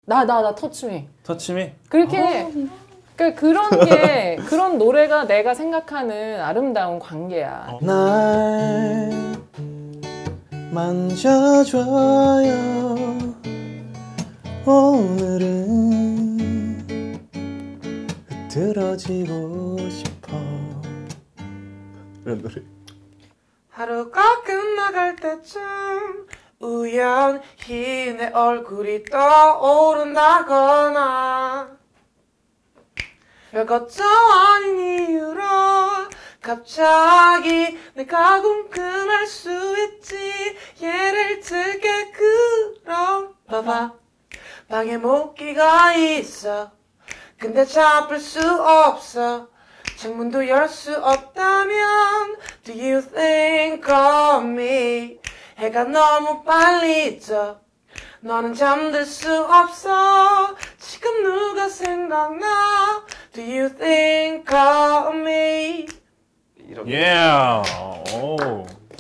나 터치미. 터치미? 그렇게 그런 노래가 내가 생각하는 아름다운 관계야. 날 만져줘요. 오늘은 흐트러지고 싶어. 이런 노래. 하루가 끝나갈 때쯤 우연히 내 얼굴이 떠오른다거나 별것도 아닌 이유로 갑자기 내가 궁금할 수 있지. 예를 들게 그럼 봐봐, 방에 모기가 있어. 근데 잡을 수 없어. 창문도 열 수 없다면 Do you think of me? 해가 너무 빨리 져. 너는 잠들 수 없어. 지금 누가 생각나? Do you think of me? Yeah. 오.